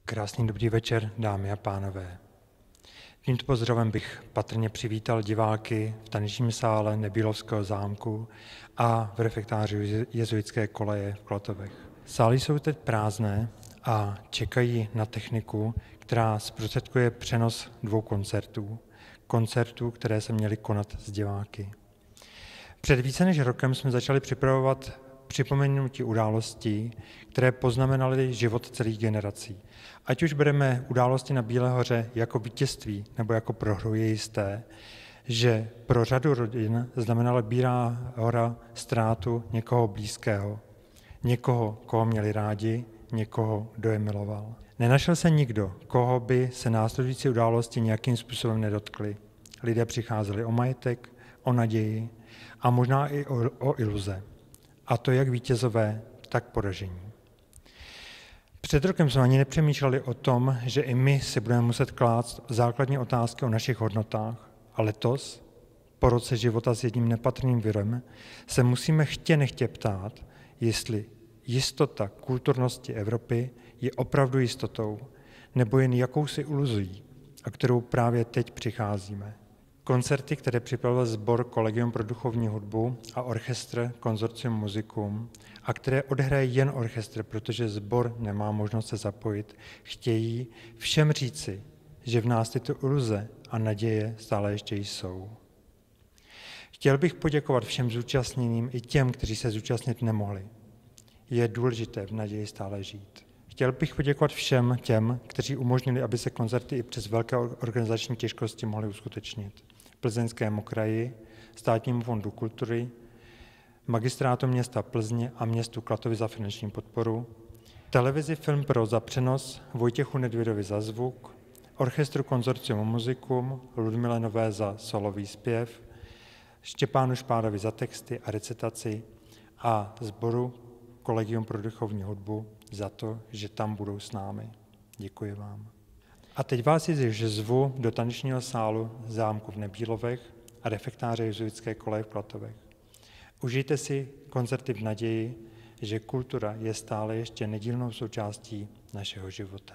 Krásný dobrý večer, dámy a pánové. Tímto pozdravem bych patrně přivítal diváky v tanečním sále Nebílovského zámku a v refektáři Jezuitské koleje v Klatovech. Sály jsou teď prázdné a čekají na techniku, která zprostředkuje přenos 2 koncertů, které se měly konat s diváky. Před více než rokem jsme začali připravovat připomenutí událostí, které poznamenaly život celých generací. Ať už bereme události na Bílé hoře jako vítězství nebo jako prohru, je jisté, že pro řadu rodin znamenala Bílá hora ztrátu někoho blízkého, někoho, koho měli rádi, někoho, kdo je miloval. Nenašel se nikdo, koho by se následující události nějakým způsobem nedotkly. Lidé přicházeli o majetek, o naději a možná i o iluze. A to jak vítězové, tak poražení. Před rokem jsme ani nepřemýšleli o tom, že i my si budeme muset klást základní otázky o našich hodnotách. A letos, po roce života s jedním nepatrným virem, se musíme chtě nechtě ptát, jestli jistota kulturnosti Evropy je opravdu jistotou, nebo jen jakousi iluzí, o kterou právě teď přicházíme. Koncerty, které připravil sbor Collegium pro duchovní hudbu a orchestr Consortium Musicum, a které odehraje jen orchestr, protože sbor nemá možnost se zapojit, chtějí všem říci, že v nás tyto iluze a naděje stále ještě jsou. Chtěl bych poděkovat všem zúčastněným i těm, kteří se zúčastnit nemohli. Je důležité v naději stále žít. Chtěl bych poděkovat všem těm, kteří umožnili, aby se koncerty i přes velké organizační těžkosti mohly uskutečnit. Plzeňskému kraji, Státnímu fondu kultury, Magistrátu města Plzně a městu Klatovy za finanční podporu, televizi Film Pro za přenos, Vojtěchu Nedvědovi za zvuk, orchestru Consortium Musicum, Ludmile Nové za solový zpěv, Štěpánu Špádovi za texty a recitaci a sboru Collegium pro duchovní hudbu za to, že tam budou s námi. Děkuji vám. A teď vás již zvu do tanečního sálu zámku v Nebílovech a refektáře Jezuitské koleje v Klatovech. Užijte si koncerty v naději, že kultura je stále ještě nedílnou součástí našeho života.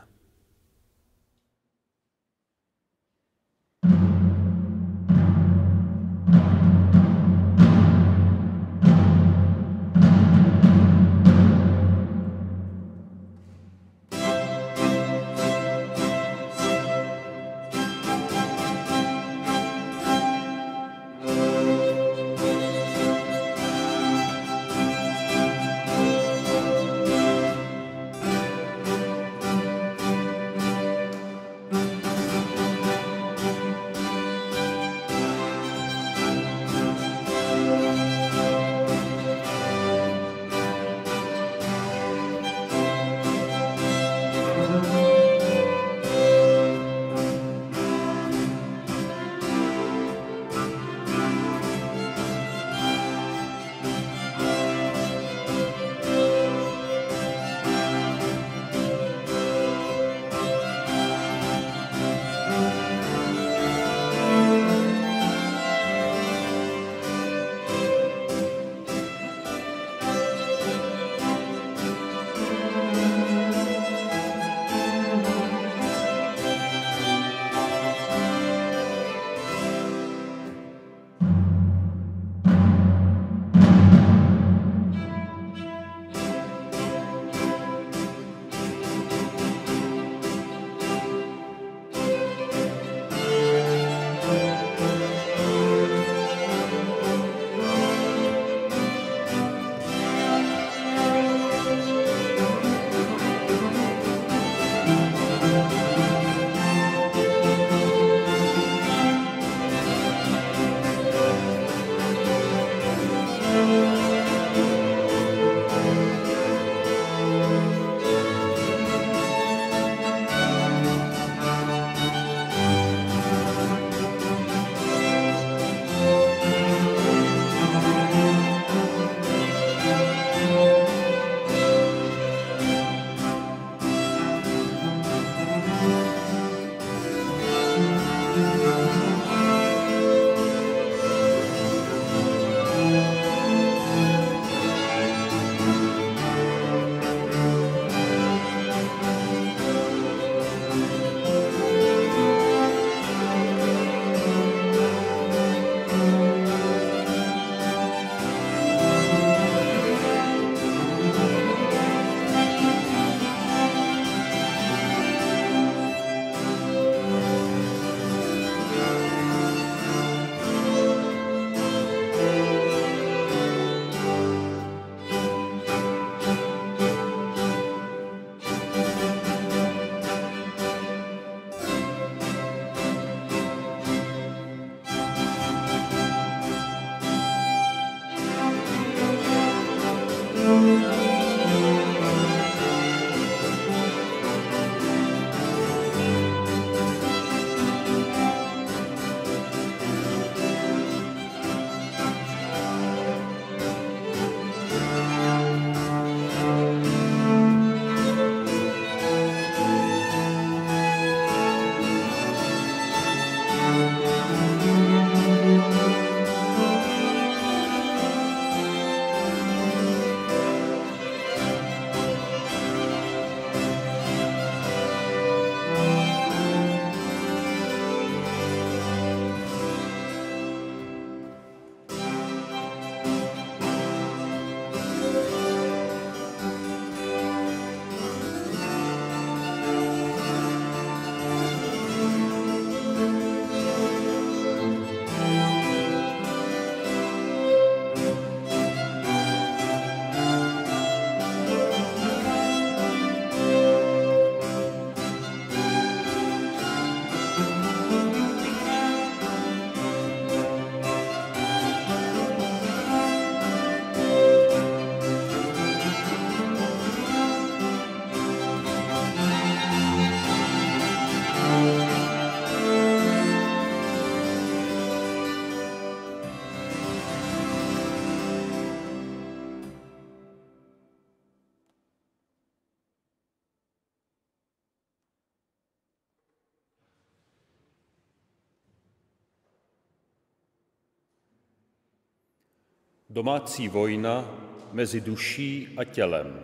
Domácí vojna mezi duší a tělem.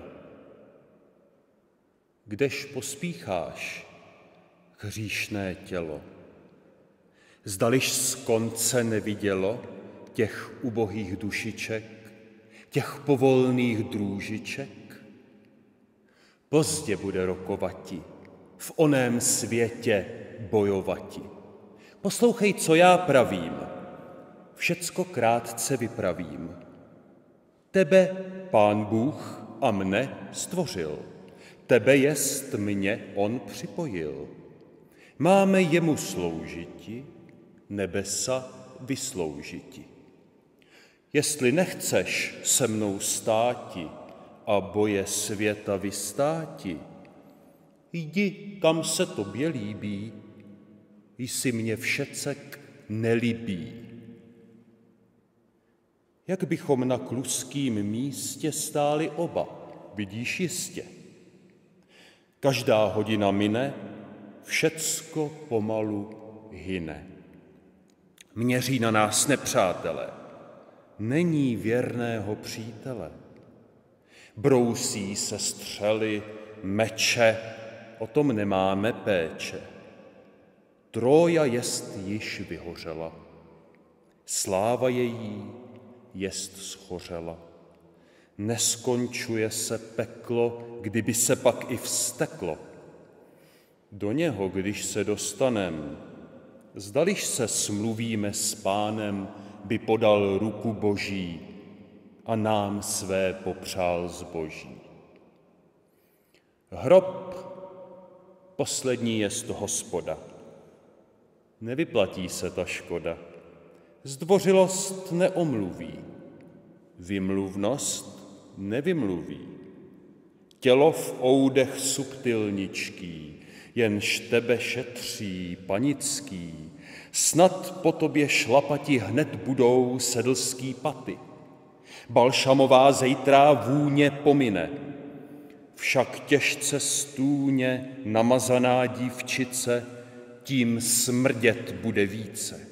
Kdež pospícháš, hříšné tělo? Zdališ z konce nevidělo těch ubohých dušiček, těch povolných drůžiček? Pozdě bude rokovati, v oném světě bojovati. Poslouchej, co já pravím, všecko krátce vypravím. Tebe Pán Bůh a mne stvořil, tebe jest mě on připojil. Máme jemu sloužiti, nebesa vysloužiti. Jestli nechceš se mnou státi a boje světa vystáti, jdi, kam se tobě líbí, jsi mě všecek nelibí. Jak bychom na kluským místě stáli oba, vidíš jistě. Každá hodina mine, všecko pomalu hyne. Měří na nás nepřátelé, není věrného přítele. Brousí se střely, meče, o tom nemáme péče. Trója jest již vyhořela, sláva její jest schořela. Neskončuje se peklo, kdyby se pak i vzteklo. Do něho, když se dostanem, zdališ se smluvíme s Pánem, by podal ruku Boží a nám své popřál zboží. Hrob poslední jest Hospoda. Nevyplatí se ta škoda. Zdvořilost neomluví, vymluvnost nevymluví. Tělo v oudech subtilničký, jenž tebe šetří, panický, snad po tobě šlapati hned budou sedlský paty. Balšamová zejtrá vůně pomine, však těžce stůně namazaná dívčice tím smrdět bude více.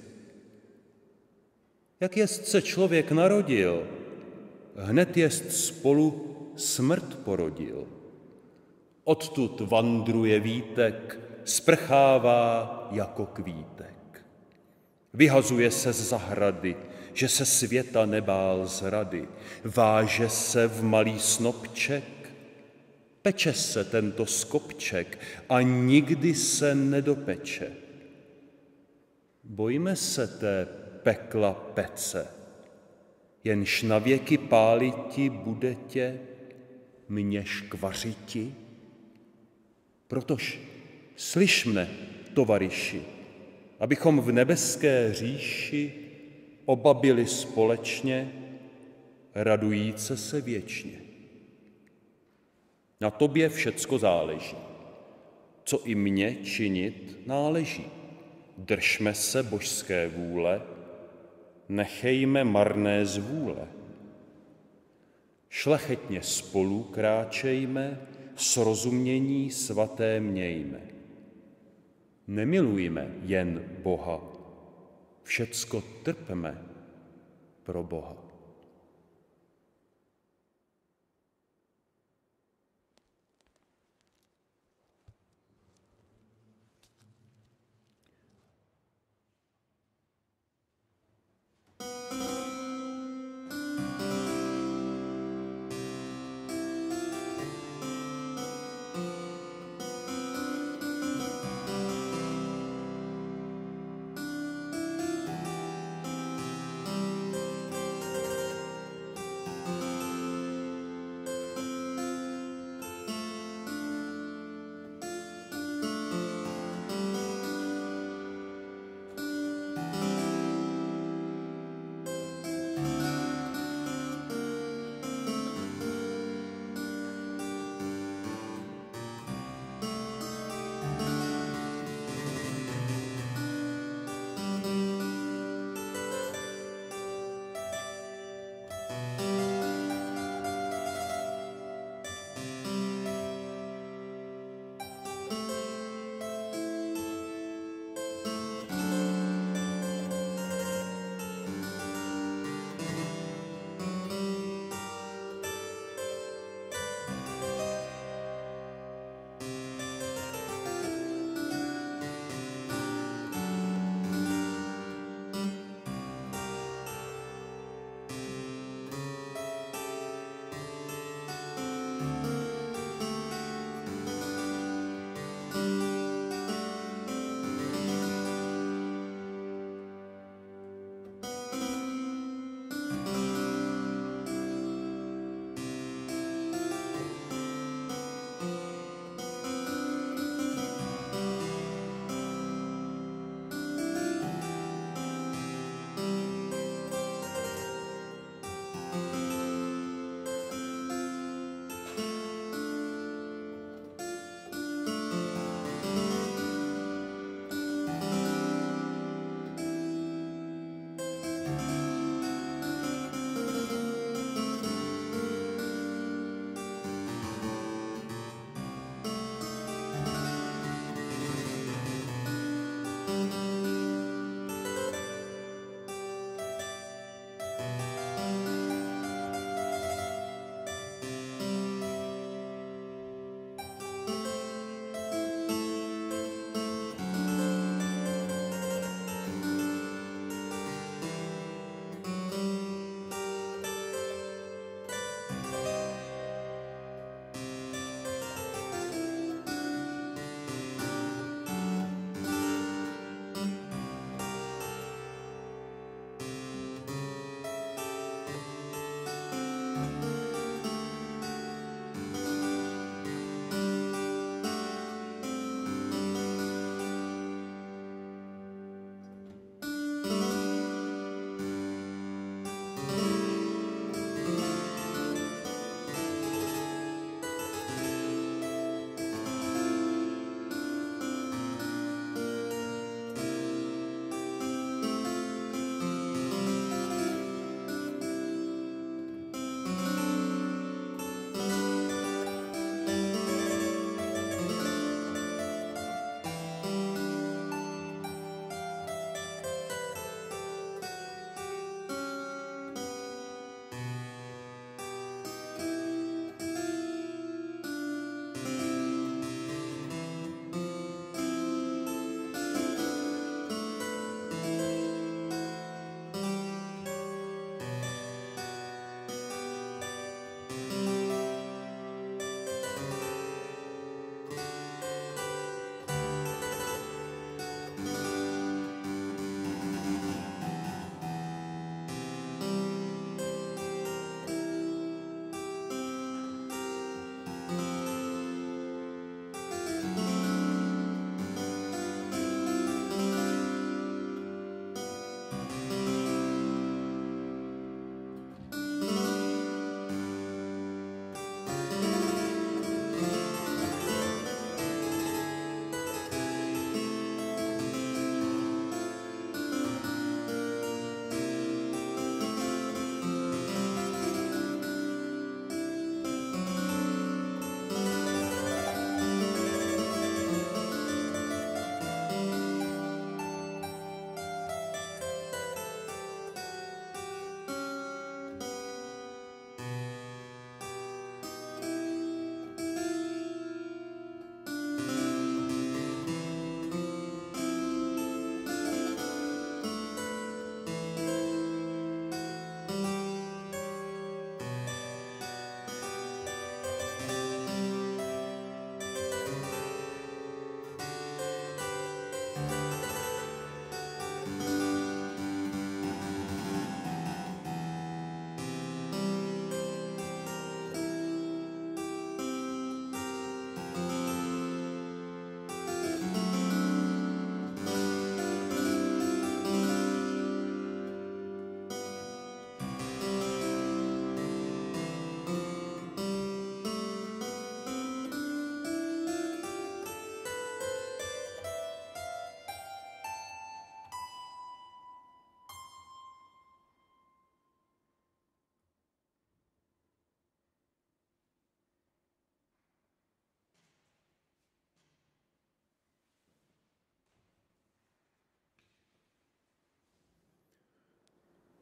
Jak jest se člověk narodil, hned jest spolu smrt porodil. Odtud vandruje vítek, sprchává jako kvítek. Vyhazuje se z zahrady, že se světa nebál zrady. Váže se v malý snopček, peče se tento skopček a nikdy se nedopeče. Bojme se té pekla pece, jenž na věky páliti bude tě, mě škvařiti. Protož slyš mne, tovariši, abychom v nebeské říši oba byli společně, radujíce se věčně. Na tobě všecko záleží, co i mně činit náleží. Držme se božské vůle, nechejme marné zvůle. Šlechetně spolu kráčejme, srozumění svaté mějme. Nemilujme jen Boha, všecko trpme pro Boha.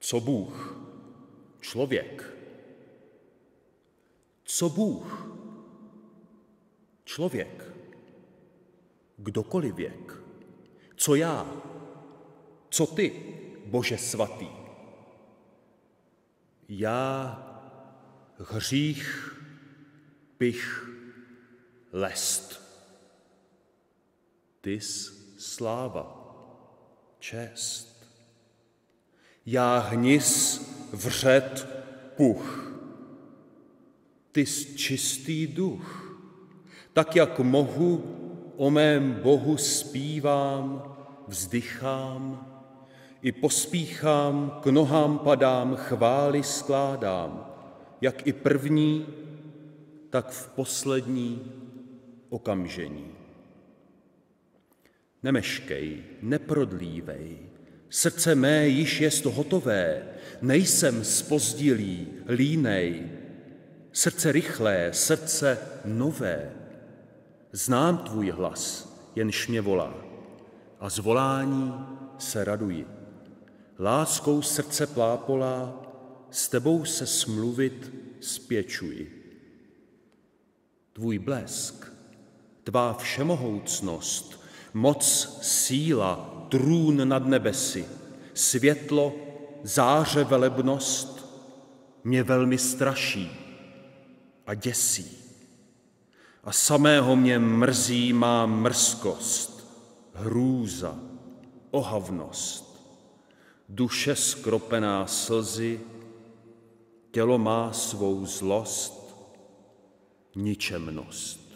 Co Bůh? Člověk. Co Bůh? Člověk. Kdokoliv věk. Co já? Co ty, Bože svatý? Já, hřích, pych, lest. Tys sláva, čest. Já hnis, vřet, puch. Tys čistý duch. Tak, jak mohu, o mém Bohu zpívám, vzdychám, i pospíchám, k nohám padám, chvály skládám, jak i první, tak v poslední okamžení. Nemeškej, neprodlívej, srdce mé již jest hotové, nejsem zpozdilý, línej, srdce rychlé, srdce nové. Znám tvůj hlas, jenž mě volá, a z volání se raduji. Láskou srdce plápolá, s tebou se smluvit spěčuji. Tvůj blesk, tvá všemohoucnost, moc, síla, trůn nad nebesy, světlo, záře, velebnost mě velmi straší a děsí. A samého mě mrzí má mrzkost, hrůza, ohavnost, duše skropená slzy, tělo má svou zlost, ničemnost.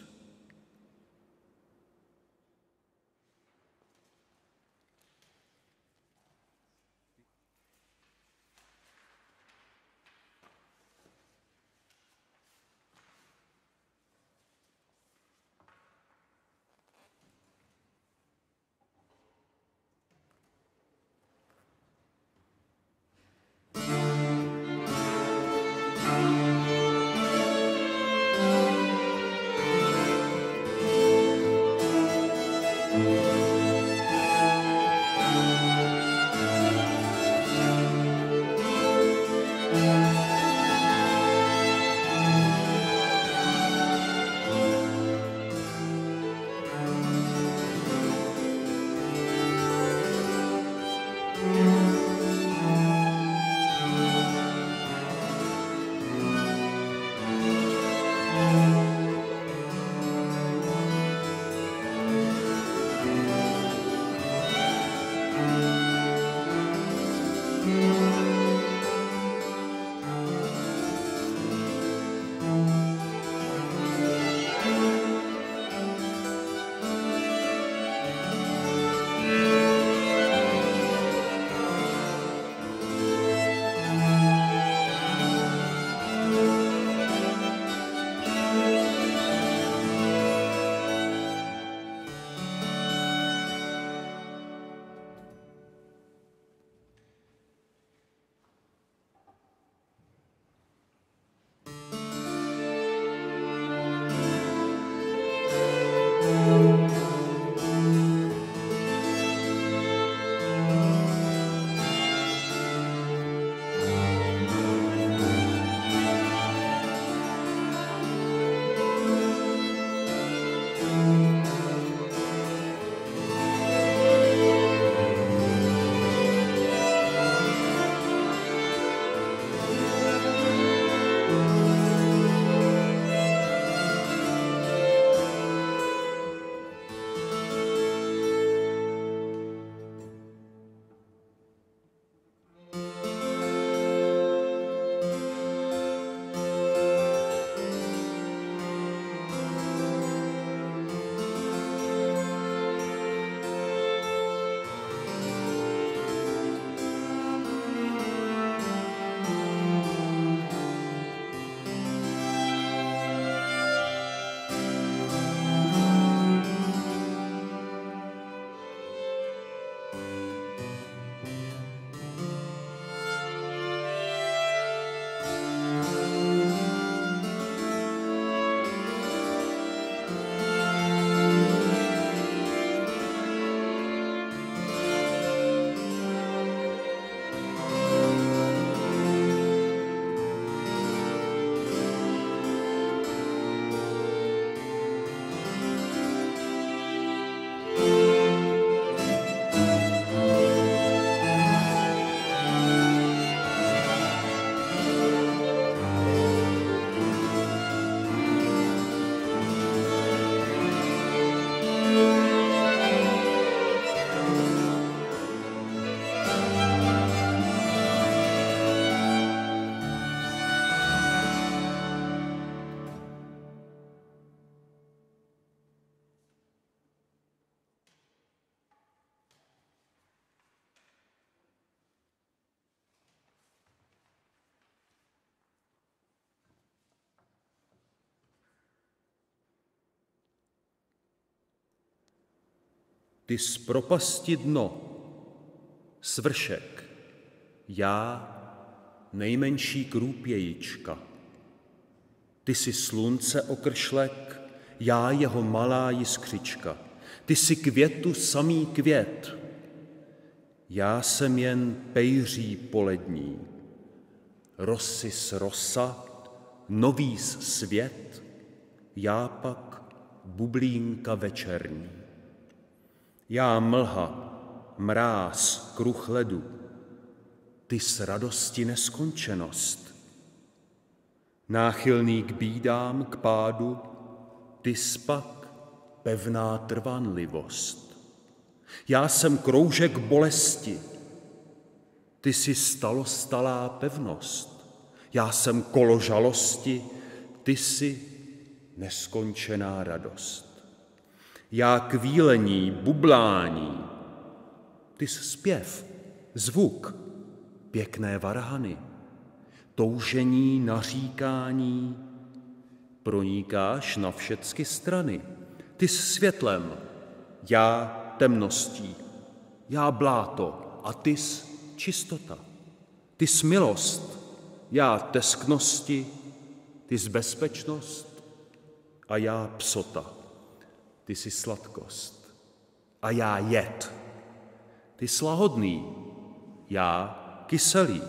ty z propasti dno, svršek, já nejmenší krůpějička. Ty jsi slunce okršlek, já jeho malá jiskřička. Ty jsi květu samý květ, já jsem jen pejří polední. Rosis rosa, nový svět, já pak bublínka večerní. Já mlha, mráz, kruh ledu, ty s radosti neskončenost. Náchylný k bídám, k pádu, ty spak pevná trvanlivost. Já jsem kroužek bolesti, ty jsi stalostalá pevnost. Já jsem kolo žalosti, ty jsi neskončená radost. Já kvílení, bublání, ty jsi zpěv, zvuk, pěkné varhany, toužení, naříkání, pronikáš na všecky strany. Ty jsi světlem, já temností, já bláto a ty jsi čistota. Ty jsi milost, já tesknosti, ty jsi bezpečnost a já psota. Ty jsi sladkost a já jed. Ty jsi lahodný, já kyselý.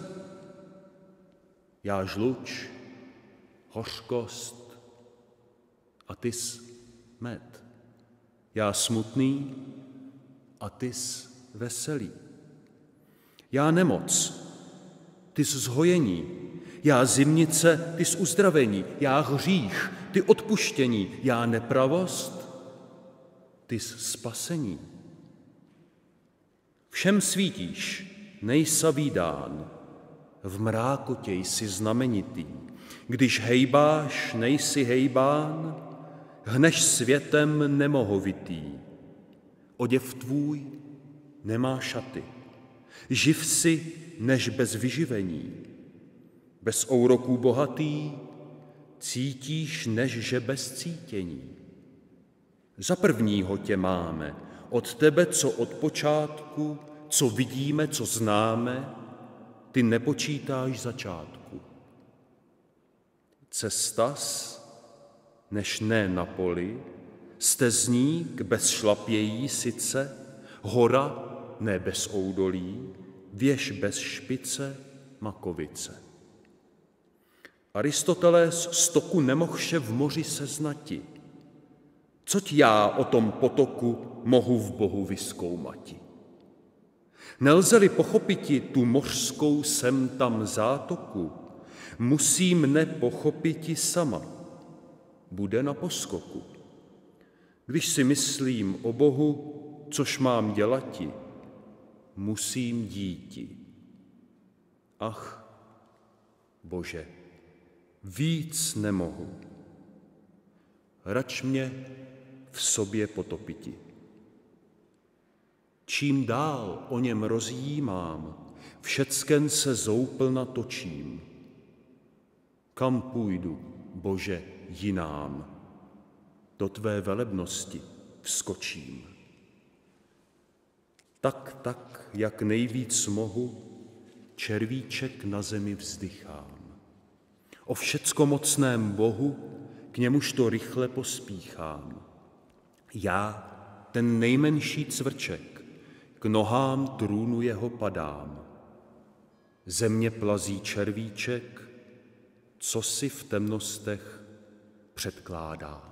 Já žluč, hořkost a ty jsi med. Já smutný a ty jsi veselý. Já nemoc, ty jsi zhojení. Já zimnice, ty jsi uzdravení. Já hřích, ty odpuštění. Já nepravost, ty jsi spasení. Všem svítíš, nejsa vídán, v mrákotě jsi znamenitý. Když hejbáš, nejsi hejbán, hneš světem nemohovitý. Oděv tvůj nemá šaty. Živ si než bez vyživení. Bez ouroků bohatý, cítíš než že bez cítění. Za prvního tě máme, od tebe, co od počátku, co vidíme, co známe, ty nepočítáš začátku. Cestas, než ne na poli, stezník bez šlapějí sice, hora ne bez oudolí, věž bez špice, makovice. Aristoteles z toku nemohše v moři seznati. Coť já o tom potoku mohu v Bohu vyzkoumati? Nelze-li pochopiti tu mořskou sem tam zátoku, musí mne pochopiti sama. Bude na poskoku. Když si myslím o Bohu, což mám dělati, musím díti. Ach, Bože, víc nemohu. Rač mě v sobě potopiti. Čím dál o něm rozjímám, všecken se zoupilna točím. Kam půjdu, Bože, jinám? Do tvé velebnosti vskočím. Tak, jak nejvíc mohu, červíček na zemi vzdychám. O všeckomocném Bohu, k němuž to rychle pospíchám. Já, ten nejmenší cvrček, k nohám trůnu jeho padám. Země plazí červíček, co si v temnostech předkládám.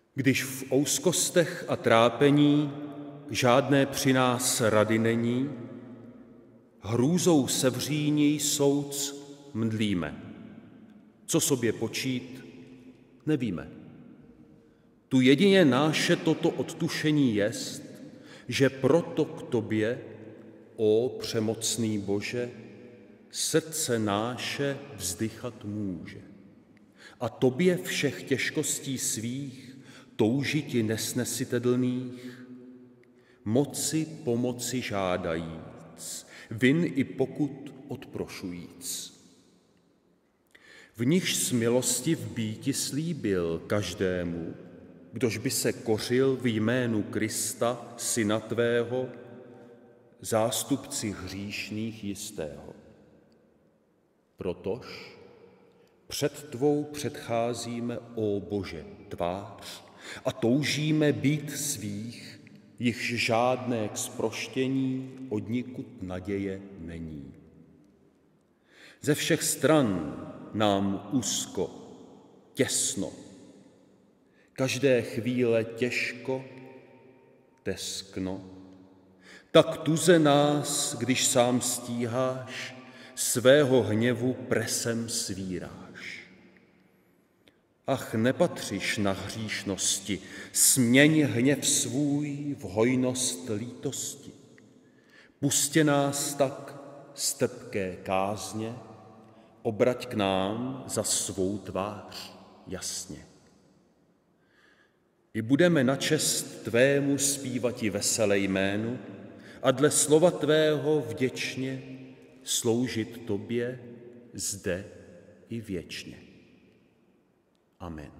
Když v úzkostech a trápení žádné při nás rady není, hrůzou se vříní souc mdlíme. Co sobě počít, nevíme. Tu jedině náše toto odtušení jest, že proto k tobě, ó přemocný Bože, srdce náše vzdychat může. A tobě všech těžkostí svých, toužiti nesnesitelných, moci pomoci žádajíc, vin i pokut odprošujíc. V nichž s milostiv býti slíbil každému, kdož by se kořil v jménu Krista, syna tvého, zástupci hříšných jistého. Protož před tvou předcházíme, ó Bože, tvář a toužíme být svých, jichž žádné k zproštění odnikud naděje není. Ze všech stran nám úzko, těsno, každé chvíle těžko, teskno, tak tuze nás, když sám stíháš, svého hněvu presem svíráš. Ach, nepatříš na hříšnosti, směň hněv svůj v hojnost lítosti. Pustě nás tak z trpké kázně, obrať k nám za svou tvář jasně. I budeme na čest tvému zpívati veselé jménu a dle slova tvého vděčně sloužit tobě zde i věčně. Amen.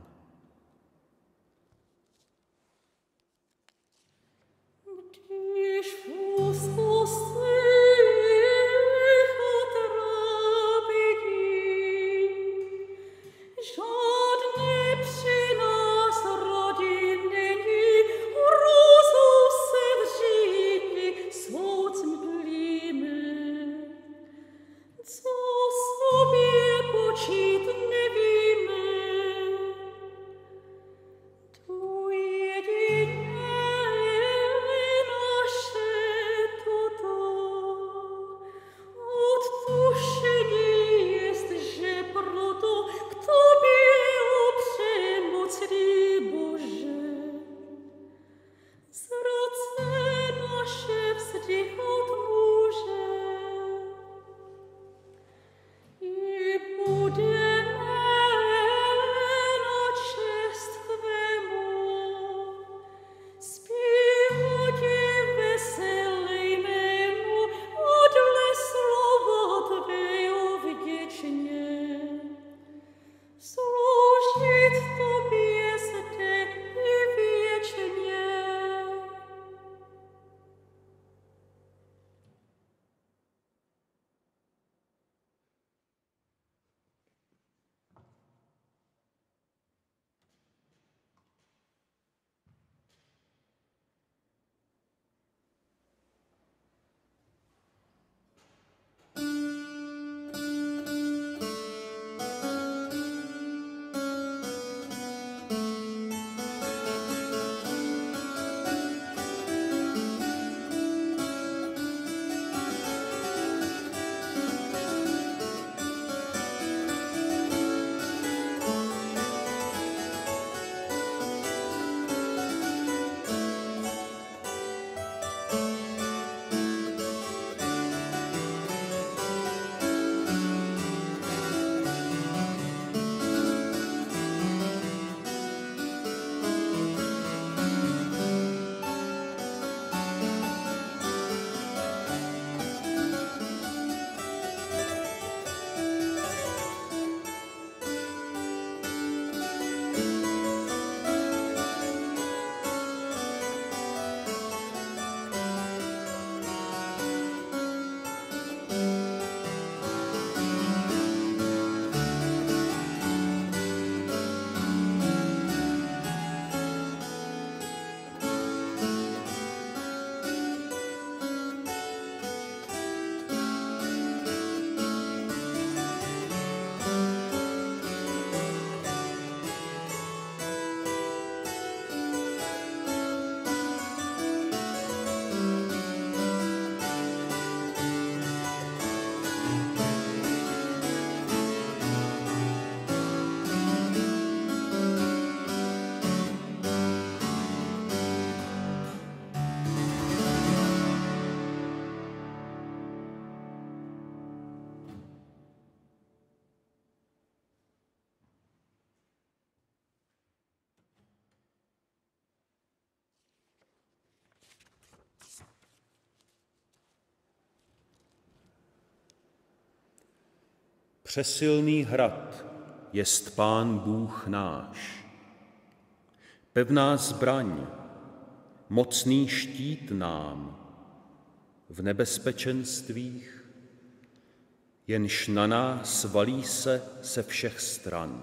Přesilný hrad jest Pán Bůh náš, pevná zbraň, mocný štít nám v nebezpečenstvích, jenž na nás valí se všech stran.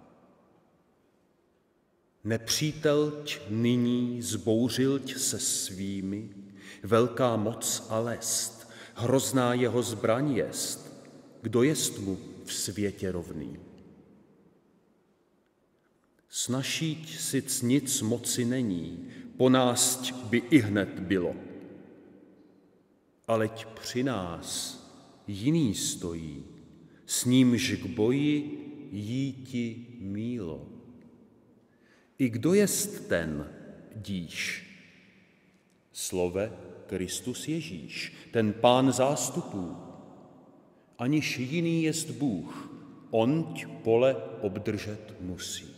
Nepřítelť nyní zbouřilť se svými, velká moc a lest, hrozná jeho zbraň jest, kdo jest mu v světě rovný. Snašíť sic nic moci není, po nás by ihned bylo. Aleť při nás jiný stojí, s nímž k boji jíti mílo. I kdo jest ten, díš? Slove Kristus Ježíš, ten Pán zástupů. Aniž jiný jest Bůh, onť pole obdržet musí.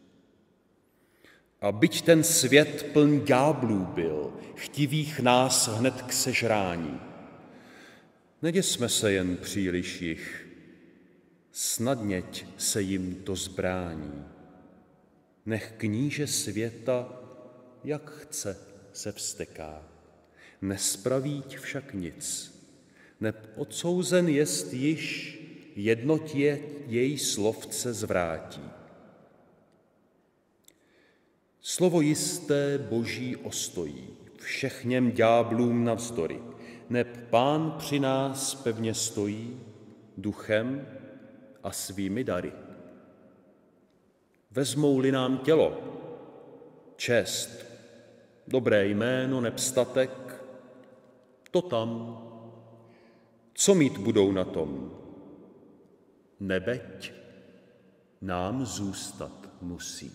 A byť ten svět pln ďáblů byl, chtivých nás hned k sežrání. Neděsme se jen příliš jich, snadněť se jim to zbrání. Nech kníže světa, jak chce, se vzteká. Nespravíť však nic, neb odsouzen jest již, jednotě jej slovce zvrátí. Slovo jisté Boží ostojí, všechněm ďáblům navzdory, neb Pán při nás pevně stojí, duchem a svými dary. Vezmou-li nám tělo, čest, dobré jméno, neb statek, to tam, co mít budou na tom, nebeť nám zůstat musí.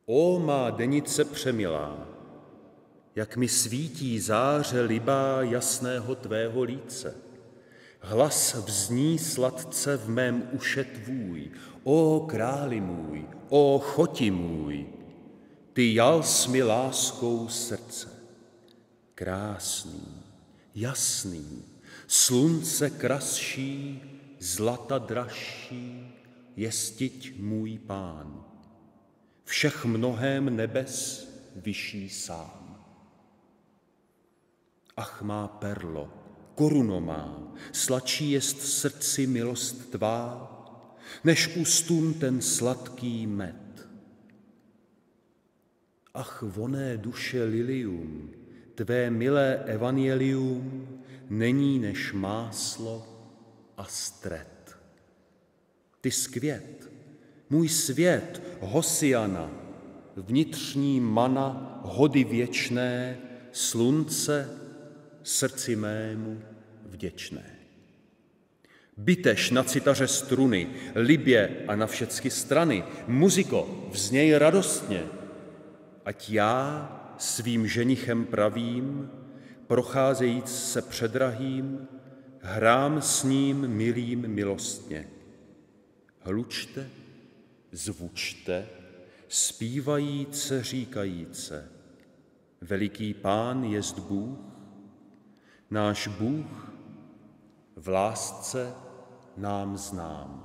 O má denice přemilá, jak mi svítí záře libá jasného tvého líce. Hlas vzní sladce v mém uše tvůj, o králi můj, o choti můj, ty jal jsi mi láskou srdce. Krásný, jasný, slunce krasší, zlata dražší, jestiť můj pán. Všech mnohém nebes vyšší sám. Ach má perlo, koruno má, sladší jest v srdci milost tvá, než ústům ten sladký med. Ach vonné duše lilium, tvé milé evangelium není než máslo a stret. Ty skvět, můj svět, Hosiana, vnitřní mana, hody věčné, slunce, srdci mému vděčné. Bitež na citaře struny, libě a na všecky strany, muziko, vzněj radostně, ať já svým ženichem pravým, procházejíc se předrahým, hrám s ním milým milostně. Hlučte, zvučte, zpívajíce, říkajíce, veliký Pán jest Bůh, náš Bůh v lásce nám znám.